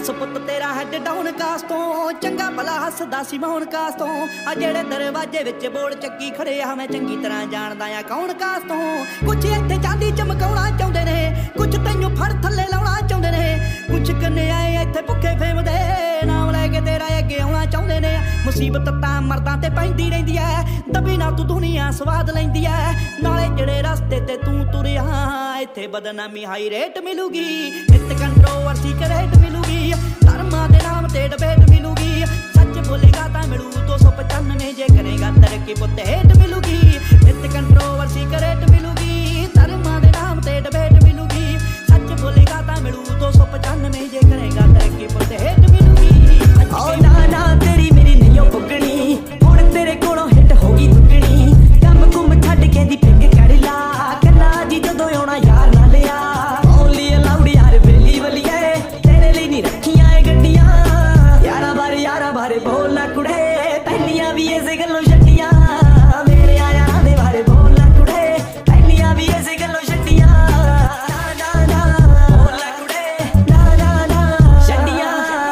दस पुत तेरा हैड डाउन कास तो चंगा भला हसदा सी मौन कास तो आ जेड़े दरवाजे विच बोल चक्की खड़े आ मैं चंगी तरह जानदा आ कौन कास तो कुछ इत्थे चांदी चमकाउणा चाहुंदे ने कुछ तैनूं फड़ थल्ले लाउणा चाहुंदे ने कुछ कन्याएं इत्थे भुखे फेमदे नाम लैके तेरा अगे आउणा चाहुंदे ने मुसीबत तां मर्दां ते पैंदी रहिंदी ऐ दबी ना तू दुनिया स्वाद लैंदी ऐ नाले जेड़े रस्ते ते तू तुरिया इत्थे बदनामी हाई रेट मिलूगी इत्थे कंट्रोवर्सी करेट मिलूगी धर्मां दे नाम ते डिबेट मिलूगी सच बोलेगा तां मिलू 295 जे करेगा तरक्की पुत्त हेट मिलूगी इत्थे कंट्रोवर्सी करेट मिलूगी धर्मां दे नाम ते डिबेट मिलूगी सच बोलेगा तां मिलू 295 जे करेगा तरक्की पुत्त हेट मिलूगी ओ ना ना तेरी मेरी नहीं ओ पुगणी हुण तेरे कोलों हिट होगी दुगणी कम कुम छड्ड के दी पिक कड़ ला कन्ना जी जदों आउणा यार ना लिया ओनली अलाउड यार बेली वलिए तेरे लिए नहीं रखियां ए गड्डियां यारा बारे बोल ना कुड़े तैनियां भी इस गल्लों छड्डियां मेरे यारां दे बारे बोल ना कुड़े तैनियां भी इस गल्लों छड्डियां ना ना बोल ना कुड़े ना छड्डियां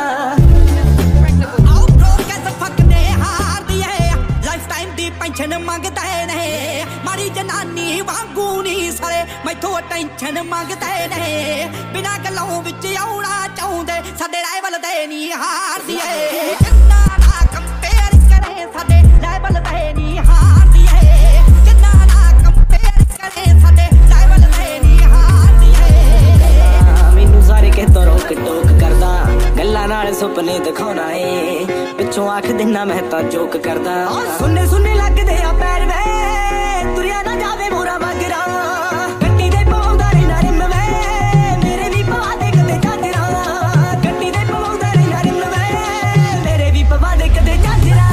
आओ ब्रो कैसे फकने हार दिए लाइफ टाइम दी पेंशन मंगदे ने मारी जनानी वांगू नहीं सारे मैथों टेंशन मंगदे ने बिना गल्लों विच आउणा चाहुंदे साडे राइवल दे नहीं हार दिए किन्ना ना कंपेयर करे साडे राइवल दे नहीं हार दिए किन्ना ना कंपेयर करे साडे राइवल दे नहीं हार दिए मैनू सारे कहतों रोक टोक करदा गल्लां नाल सुपने दिखाउणा ए पिछों आख दिना मैं तां जोक करदा सुनने सुनने लगदे आ पैर वे तुरिया ना जावे मोरा मगरा गड्डी दे पाउंदा रहिना रिम वे मेरे भी पवा दे कदे झांजरा गड्डी दे पाउंदा रहिना रिम वे मेरे भी पवा दे कदे झांजरा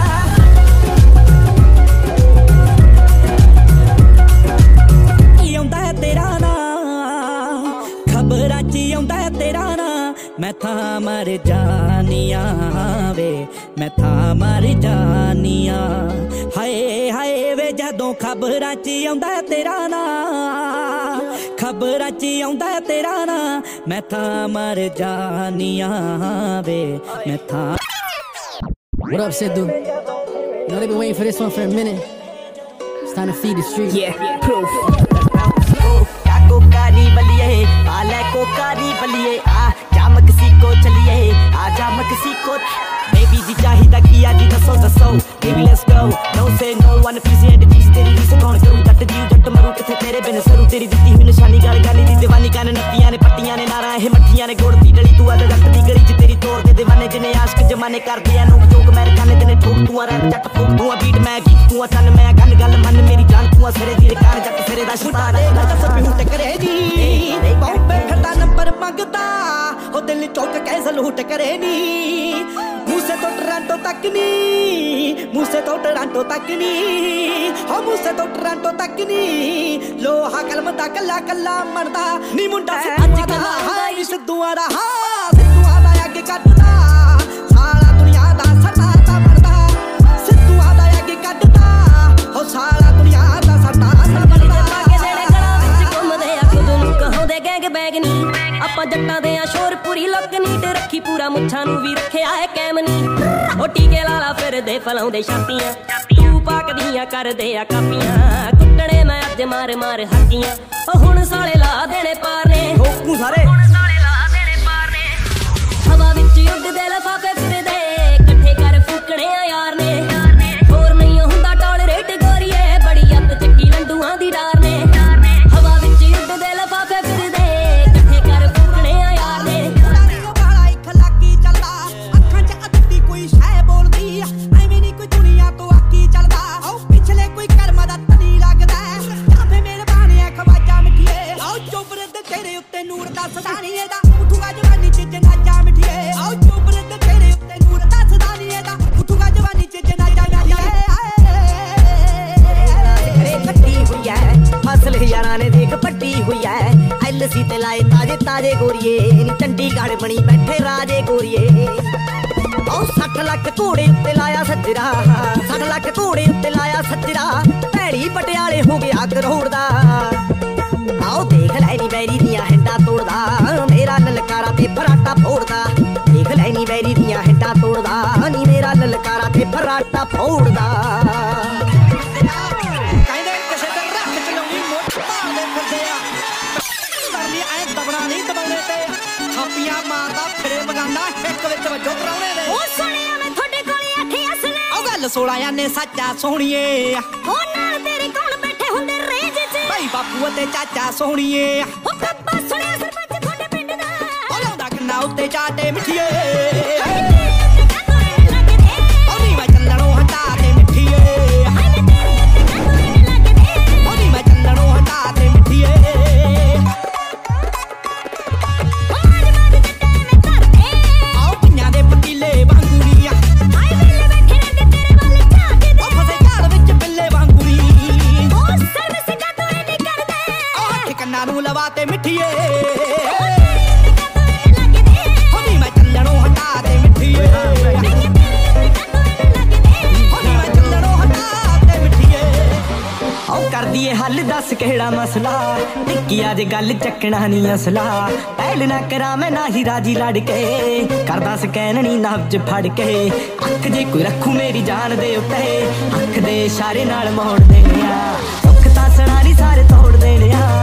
आउंदा है तेरा ना खबरां च आउंदा है तेरा ना मैं था मर जानिया वे मैं था मर जानिया हाय हाय वे जदों खबरां च आउंदा है तेरा ना खबरां च आउंदा है तेरा ना मैं था मर जानिया वे मैं था What up, Sidhu? You know they've been waiting for this one for a minute. It's time to feed the street. Yeah, proof. कोकारी बलिए आले कोकारी बलिए आ जा मक्सिको चलिए आ जा मक्सिको बेबी जी चाहिदा किया जी दसो baby let's go no say no one PC and PC तेरी रीस कौन करूं जट दी जट मरू किथे तेरे बिन सरू तेरी दित्ती हुई निशानी गाल गाली दी दीवानी कान नत्तियां ने पट्टियां ने नारा ए मठियां ने गोड़ दी डली तू अद जट दी गली च तेरी तोड़ दे दीवाने जिने आशिक जमाने कर दिया नो जोक मैं काने तेने ठोक तू रैप जट फूक तू बीट मैं गीत तू चल मैं गन गल मन मेरी जान तू सिरे दी कान जट सिरे दा शतान दस पिहूट करे जी पौपे खड़ा नंबर मंगदा ओ दिल चौक के सलूट करे नी मुझसे तो टोरंटो तक नी मुझसे तो टोरंटो तक नी हो मुझसे तो टोरंटो तक नी लोहा कलम दा कल्ला कल्ला मरदा नी मुंडा अज कल्ला हाई सिद्धूआं दा सिद्धूआं दा अगे कटदा साला दुनिया दा सटा दा मरदा सिद्धूआं दा अगे कटदा हो साला दुनिया दा सटा दा मरदा गैंग बैग नी आपां जट्टां दे आ शोर पूरी लुक नीट रखी पूरा मुच्छां नूं भी रखिया है कैम नी ओ टीके लाला फिरदे फलाउंदे छातियां तू पाकदियां करदे आ कापियां कुੱਟਣੇ मैं अज मार मार हाकियां ओ हुण साले ला देने पार ने ठोकू सारे हुण साले ला देने पार ने हवा विच उड़दे लफाफे फिरदे इकट्ठे कर फूकणे आ यार ने होर नहीं हुंदा टॉलरेट गोरीए बड़ी अत चक्की लंडूआं दी डार ने हवा विच उड़दे लफाफे ताजे गोरिए चंडीगढ़ बनी बैठे राजे गोरिए 60 लाख घोड़े उत्ते लाया सज्जरा 60 लाख घोड़े उत्ते लाया सज्जरा भैड़ी पटियाले हो गया करोड़ दा आओ देख लै नी बैरी दियां हिंडा तोड़दा मेरा ललकारा ते फराटा फोड़दा ਦਾ ਫੋੜਦਾ ਕਹਿੰਦੇ ਕਿਸੇ ਤੇ ਰੱਖ ਚਲਾਉਣੀ ਮੋਟ ਭਾਲਦੇ ਫਿਰਦੇ ਆ ਕਰ ਲਈ ਐ ਦਬਣਾ ਨਹੀਂ ਦਬਾਉਣੇ ਤੇ ਥਾਪੀਆਂ ਮਾਰਦਾ ਫਿਰੇ ਬਗਾਨਾ ਇੱਕ ਵਿੱਚ ਵੱਜੋ ਪਰਾਉਣੇ ਦੇ ਉਹ ਸੁਣਿਆ ਮੈਂ ਤੁਹਾਡੇ ਕੋਲੇ ਆਖੇ ਅਸਲੇ ਉਹ ਗੱਲ 16 ਆਨੇ ਸੱਚਾ ਸੋਹਣੀਏ ਉਹ ਨਾਲ ਤੇਰੇ ਕੋਲ ਬੈਠੇ ਹੁੰਦੇ ਰੇਂਜ 'ਚ ਭਾਈ ਬਾਪੂ ਅਤੇ ਚਾਚਾ ਸੋਹਣੀਏ ਉਹ ਕੱਪਾ ਸੁਣਿਆ ਸਰਪੰਚ ਤੁਹਾਡੇ ਪਿੰਡ ਦਾ ਉਹ ਲਾਉਂਦਾ ਕੰਨਾ ਉੱਤੇ ਚਾਟੇ ਮਿੱਠੀਏ ਲਵਾਤੇ ਮਿੱਠੀਏ ਹੋਣੀ ਮੈਂ ਚੱਲਣੋਂ ਹਟਾ ਦੇ ਮਿੱਠੀਏ ਹੋਣੀ ਮੈਂ ਚੱਲਣੋਂ ਹਟਾ ਦੇ ਮਿੱਠੀਏ ਆਉ ਕਰਦੀ ਏ ਹੱਲ ਦੱਸ ਕਿਹੜਾ ਮਸਲਾ ਟਿੱਕੀ ਅੱਜ ਗੱਲ ਚੱਕਣਾ ਨਹੀਂ ਅਸਲਾ ਪਹਿਲ ਨਾ ਕਰਾਂ ਮੈਂ ਨਾ ਹੀ ਰਾਜੀ ਲੜ ਕੇ ਕਰਦਾ ਸਕੈਨ ਨਹੀਂ ਨਬਜ ਫੜ ਕੇ ਅੱਖ ਜੇ ਕੋਈ ਰੱਖੂ ਮੇਰੀ ਜਾਨ ਦੇ ਉੱਤੇ ਅੱਖ ਦੇ ਇਸ਼ਾਰੇ ਨਾਲ ਮੋੜ ਦੇਣੇ ਆ ਦੁੱਖ ਤਾਂ ਸਣਾ ਨਹੀਂ ਸਾਰੇ ਤੋੜ ਦੇਣੇ ਆ